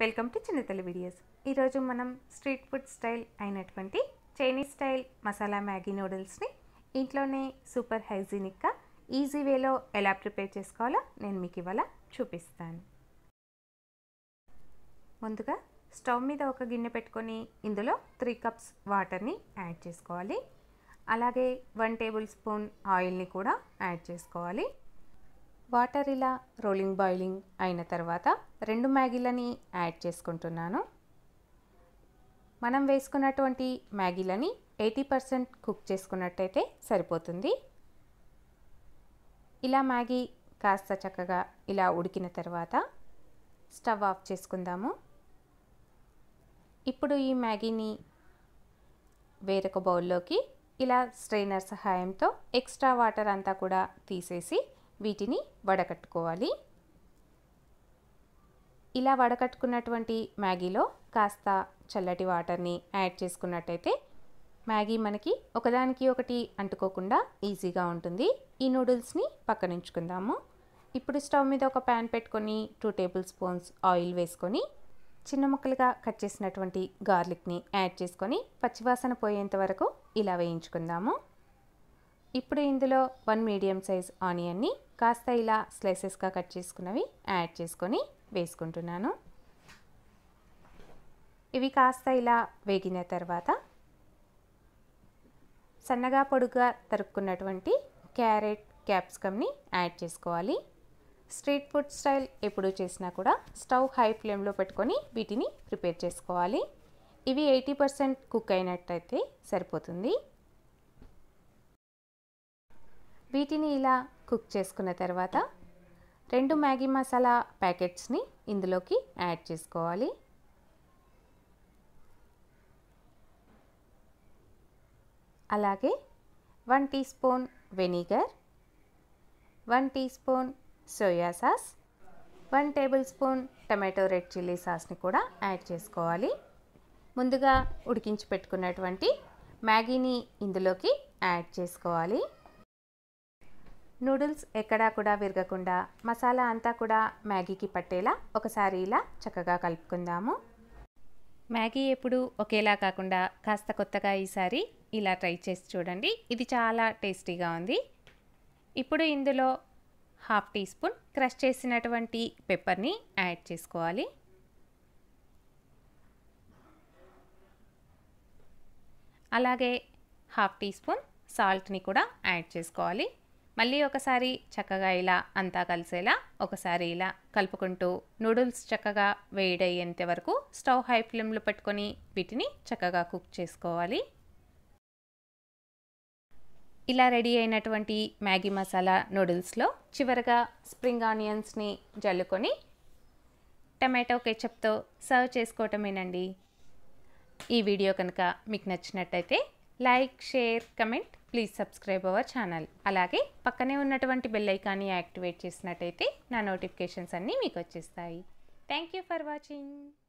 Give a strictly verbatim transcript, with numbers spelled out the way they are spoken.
Welcome to చిన్న Telugu videos. ఈరోజు మనం స్ట్రీట్ ఫుడ్ స్టైల్ అయినటువంటి చైనీస్ స్టైల్ మసాలా మ్యాగీ నూడిల్స్ని ఇంట్లోనే సూపర్ హైజీనిక్గా ఈజీ వేలో ఎలా ప్రిపేర్ చేసుకోవాలో నేను మీకు ఇవాళ చూపిస్తాను. ముందుగా స్టవ్ మీద ఒక గిన్నె పెట్టుకొని ఇందులో త్రీ కప్స్ వాటర్ని యాడ్ చేసుకోవాలి. అలాగే వన్ టేబుల్ స్పూన్ ఆయిల్ని కూడా యాడ్ చేసుకోవాలి. వాటర్ ఇలా రోలింగ్ బాయిలింగ్ అయిన తర్వాత రెండు మ్యాగీలని యాడ్ చేసుకుంటున్నాను. మనం వేసుకున్నటువంటి మ్యాగీలని ఎయిటీ పర్సెంట్ కుక్ చేసుకున్నట్టయితే సరిపోతుంది. ఇలా మ్యాగీ కాస్త చక్కగా ఇలా ఉడికిన తర్వాత స్టవ్ ఆఫ్ చేసుకుందాము. ఇప్పుడు ఈ మ్యాగీని వేరొక బౌల్లోకి ఇలా స్ట్రైనర్ సహాయంతో ఎక్స్ట్రా వాటర్ అంతా కూడా తీసేసి వీటిని వడకట్టుకోవాలి. ఇలా వడకట్టుకున్నటువంటి మ్యాగీలో కాస్త చల్లటి వాటర్ని యాడ్ చేసుకున్నట్టయితే మ్యాగీ మనకి ఒకదానికి ఒకటి అంటుకోకుండా ఈజీగా ఉంటుంది. ఈ నూడిల్స్ని పక్కనుంచుకుందాము. ఇప్పుడు స్టవ్ మీద ఒక ప్యాన్ పెట్టుకొని టూ టేబుల్ స్పూన్స్ ఆయిల్ వేసుకొని చిన్న ముక్కలుగా కట్ చేసినటువంటి గార్లిక్ని యాడ్ చేసుకొని పచ్చివాసన పోయేంత వరకు ఇలా వేయించుకుందాము. ఇప్పుడు ఇందులో వన్ మీడియం సైజ్ ఆనియన్ని కాస్త ఇలా స్లైసెస్గా కట్ చేసుకున్నవి యాడ్ చేసుకొని వేసుకుంటున్నాను. ఇవి కాస్త ఇలా వేగిన తర్వాత సన్నగా పొడుగా తరుక్కున్నటువంటి క్యారెట్ క్యాప్సికమ్ని యాడ్ చేసుకోవాలి. స్ట్రీట్ ఫుడ్ స్టైల్ ఎప్పుడు చేసినా కూడా స్టవ్ హై ఫ్లేమ్లో పెట్టుకొని వీటిని ప్రిపేర్ చేసుకోవాలి. ఇవి ఎయిటీ పర్సెంట్ కుక్ అయినట్టయితే సరిపోతుంది. వీటిని ఇలా కుక్ చేసుకున్న తర్వాత రెండు మ్యాగీ మసాలా ప్యాకెట్స్ని ఇందులోకి యాడ్ చేసుకోవాలి. అలాగే one teaspoon vinegar, one teaspoon soya sauce, one tablespoon tomato red chilli సాస్ని కూడా యాడ్ చేసుకోవాలి. ముందుగా ఉడికించి పెట్టుకున్నటువంటి మ్యాగీని ఇందులోకి యాడ్ చేసుకోవాలి. నూడిల్స్ ఎక్కడా కూడా విరగకుండా మసాలా అంతా కూడా మ్యాగీకి పట్టేలా ఒకసారి ఇలా చక్కగా కలుపుకుందాము. మ్యాగీ ఎప్పుడు ఒకేలా కాకుండా కాస్త కొత్తగా ఈసారి ఇలా ట్రై చేసి చూడండి. ఇది చాలా టేస్టీగా ఉంది. ఇప్పుడు ఇందులో హాఫ్ టీ స్పూన్ క్రష్ చేసినటువంటి పెప్పర్ని యాడ్ చేసుకోవాలి. అలాగే హాఫ్ టీ స్పూన్ సాల్ట్ని కూడా యాడ్ చేసుకోవాలి. మళ్ళీ ఒకసారి చక్కగా ఇలా అంతా కలిసేలా ఒకసారి ఇలా కలుపుకుంటూ నూడిల్స్ చక్కగా వేడయ్యేంత వరకు స్టవ్ హై ఫ్లేమ్లో పెట్టుకొని వీటిని చక్కగా కుక్ చేసుకోవాలి. ఇలా రెడీ అయినటువంటి మ్యాగీ మసాలా నూడిల్స్లో చివరగా స్ప్రింగ్ ఆనియన్స్ని జల్లుకొని టమాటో కెచప్తో సర్వ్ చేసుకోవటమేనండి. ఈ వీడియో కనుక మీకు నచ్చినట్టయితే like, share, comment, please subscribe our channel. అలాగే పక్కనే ఉన్నటువంటి బెల్ ఐకాన్ని యాక్టివేట్ చేసినట్టయితే నా నోటిఫికేషన్స్ అన్నీ మీకు వచ్చేస్తాయి. Thank you for watching.